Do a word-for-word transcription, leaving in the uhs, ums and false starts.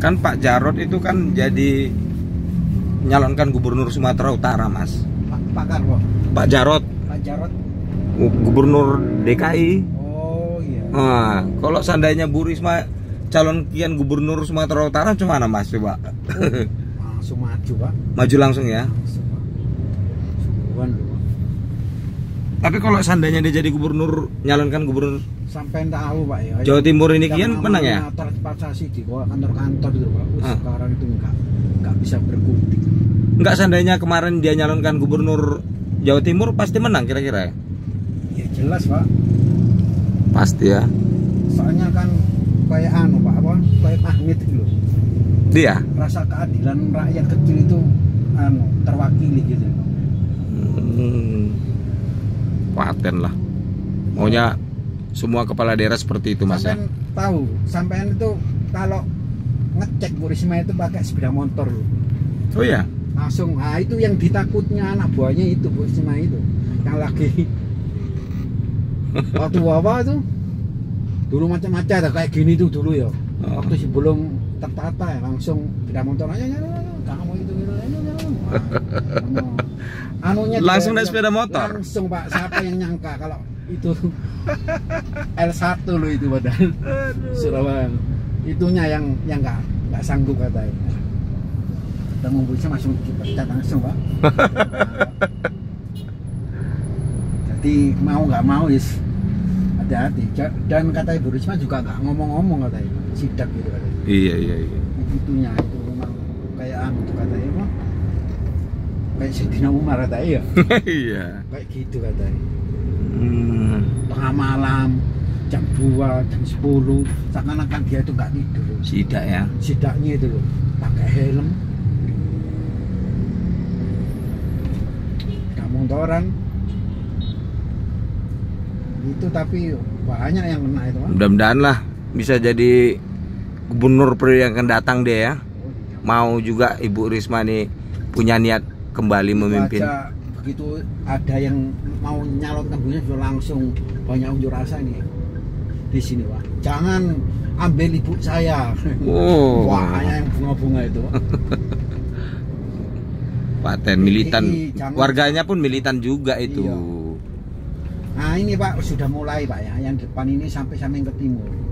Kan Pak Jarod itu kan jadi nyalonkan gubernur Sumatera Utara, Mas. Pak, Pak Karwo. Pak Jarod. Pak Jarod. Gubernur D K I. Oh iya. Nah, kalau seandainya Bu Risma calon kian gubernur Sumatera Utara, gimana Mas coba? Oh, langsung maju Pak. Maju langsung ya. Langsung Pak. Sungguhan loh, Pak. Tapi kalau seandainya dia jadi gubernur, nyalonkan gubernur Sampai tahu Pak ya. Jawa Timur ini Yang kian menang ya? Transportasi di bawah kantor-kantor gitu Pak. Wih, Ah. sekarang itu enggak enggak bisa berkutik. Enggak, seandainya kemarin dia nyalonkan gubernur Jawa Timur pasti menang kira-kira ya? Ya jelas Pak. Pasti ya. Soalnya kan kayak anu Pak apa? Kayak magnet gitu loh. Dia? Rasa keadilan rakyat kecil itu anu terwakili gitu. Hmm, paten lah. Maunya semua kepala daerah seperti itu Mas ya. Sampean tahu, sampean itu kalau ngecek Bu Risma itu pakai sepeda motor loh. Oh ya? Langsung, nah itu yang ditakutnya anak buahnya itu Bu Risma itu yang lagi waktu apa itu dulu macam-macam ada kayak gini tuh dulu ya. Oh. Waktu sebelum tertata ya langsung sepeda motor aja ya, kamu itu gitu anunya Langsung juga- naik sepeda motor? Langsung Pak, siapa yang nyangka kalau itu L satu loh itu padahal Surabaya itunya yang yang nggak nggak sanggup katanya. Ketemu Bu Risma langsung dipecat langsung Pak. Jadi mau nggak mau is hati-hati. Dan kata Ibu Risma juga nggak ngomong-ngomong katanya, sidak gitu katanya. Iya iya iya. Itunya itu memang kayak anu tuh katanya apa? Kayak Sayyidina Umar katanya ya. Iya. Kayak gitu katanya. Hmm. Tengah malam jam dua, jam sepuluh seakan-akan dia itu nggak tidur. Sidak ya. Sidaknya itu loh pakai helm, nggak motoran itu, tapi banyak yang kena itu Pak. Mudah-mudahan lah bisa jadi gubernur periode yang akan datang dia ya. Mau juga Ibu Risma nih punya niat kembali memimpin. Baca, begitu ada yang mau nyalonkan Bu Risma langsung banyak unjuk rasa nih di sini Pak. Jangan ambil ibu saya. Oh. Wah, yang bunga-bunga itu Pak. Paten militan. Ii, jangan- Warganya pun militan juga itu. Iya. Nah ini Pak sudah mulai Pak ya, yang depan ini sampai samping ke timur.